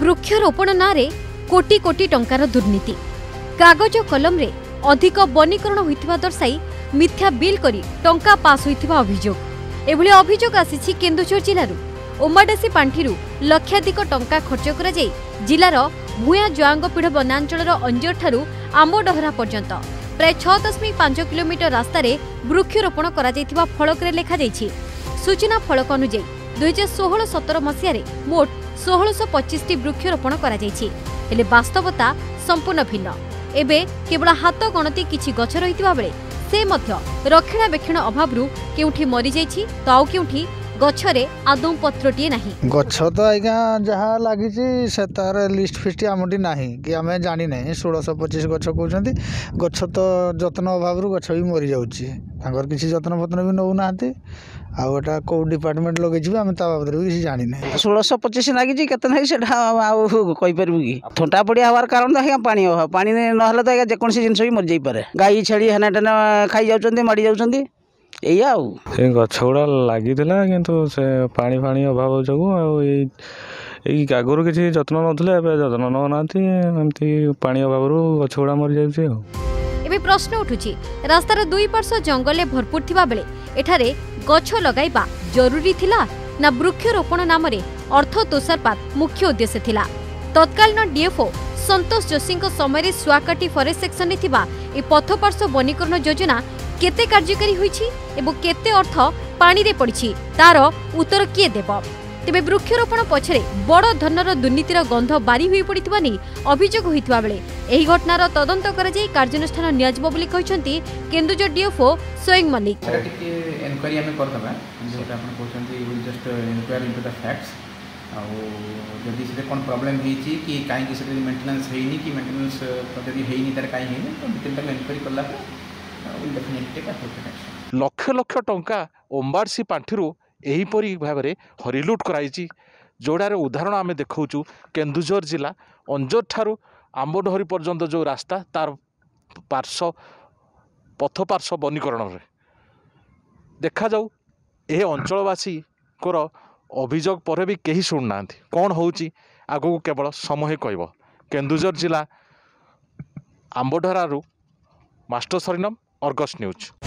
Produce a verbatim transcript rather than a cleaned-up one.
वृक्षरोपण नारे कोटी कोटी टंकार दुर्नीति कागज कलम रे अधिक वनीकरण होइथिबा दर्शाई मिथ्या बिल करी टंका पास होइथिबा अभियोग एभली अभियोग आसीछि केन्दुझर जिल्लारू ओमाडासी पांठिरू लक्षाधिक टंका खर्च करा जाई जिल्लार भूया जुआंगपीढ़ वनांचलर अंजर ठारू आंबडहरा पर्यंत प्राय छह दशमिक पांच किलोमीटर रास्तार वृक्षरोपण करा जाइथिबा फलकरे लेखा जाइछि। सूचना फलक अनुଯାयी दुई हजार षोहल सतर मसीह मोट षोहलश पचिश टी वृक्षरोपण करा जाइछि हेले वास्तवता संपूर्ण भिन्न। एबे केवल हाथ गणति किछि गछ रहितिबा बेले से मध्य रक्षणाबेक्षण अभावरू केउठी मरि जाइछि तो आउ केउठी गछरे आदौ पत्रटिए नाही। गछ तो आज्ञा जहाँ लगी से तार लिस्ट फिस्ट आमटी ना कि आम जानी ना षोलश पचिश गछ कहते गछ तो जत्न अभाव गछ भी मरी जाऊँगी किसी जत्न फत्न भी नौना आटा कौ डिपार्टमेंट लगे आम बाबद भी किसी जानी ना षोलश पचिश लगी कहीपर कि थंटा पड़िया हमार कारण तो पानी अभाव पानी ना तो जेको जिन भी मरी जापे गाई छेड़ी हेना टेना खाई जाऊँच माड़ी जाऊँच एया गछ गुड़ा लगी किंतु से पानी फाणी अभाव जो आगुरी किसी जत्न ना जत्न नौना एमती पानी अभाव गछ गुड़ा मरी जाए। प्रश्न उठुछि रास्तार दुई पार्श्व जंगल भरपूर थिबा बेले एठारे गछ लगाइबा जरूरी थिला ना वृक्षरोपण नाम अर्थ तोषरपात मुख्य उद्देश्य थिला। तत्कालीन डीएफओ संतोष जोशी समय सुआकाटी फरेस्ट सेक्शन में थिबा ए पथ पार्श्व वनीकरण योजना केते कार्यकारी होईछि एवं केते अर्थ पानी रे पड़िछि तार उत्तर किए देब। तेबे वृक्षरोपण पछरे बड़ धनर दुर्नीतिर गंध बारी होई पड़िथिबा नै अभियोग होइथिबा बेले एही घटनार तदंत करा जाई कार्यानुष्ठान नियाजबो बोली कहिसंती केन्दुझर डीएफओ स्वयं मल्लिक। एनक्वायरी हमें करदबा जेटा आपण कहउछंती will just enquire into the facts आ जदि से कोन प्रॉब्लम हेछि कि काहे कि से मेंटेनेंस हेइनी कि मेंटेनेंस जदि हेइनी तार काहे हेइनी तो डिटेल एनक्वायरी करला विल डेफिनेटली टेक अप्रोप्रिएट लक्ष लक्ष टंका ओम्बारसी पांठिरू एहीपरी भाव में हरिलुट कराई जोड़ार उदाहरण आम देखु केन्दुझर जिला अंजर ठारू आंबडहरी पर्यंत जो रास्ता तार पार्श्व पथ पार्श्व वनीकरण रे देखा जाऊ यह अंचलवासी कोर अभियोग पर भी कहीं शुणुना कौन होची आगू केवल समय कहब। केन्दुझर जिला आंबडहरारू मास्टर सरीनम अर्गस न्यूज।